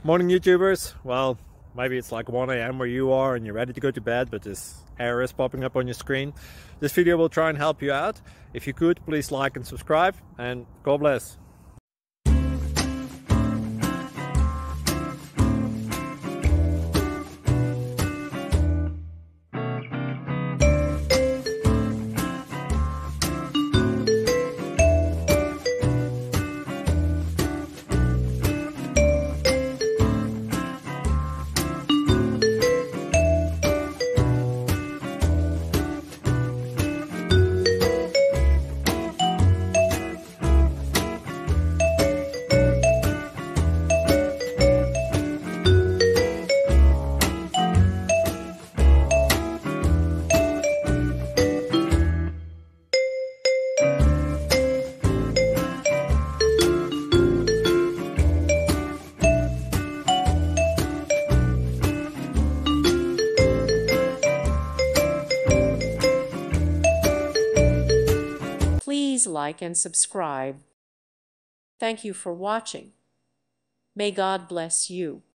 Morning YouTubers. Well, maybe it's like 1 a.m. where you are and you're ready to go to bed, but this error is popping up on your screen. This video will try and help you out. If you could, please like and subscribe, and God bless. Please like and subscribe. Thank you for watching. May God bless you.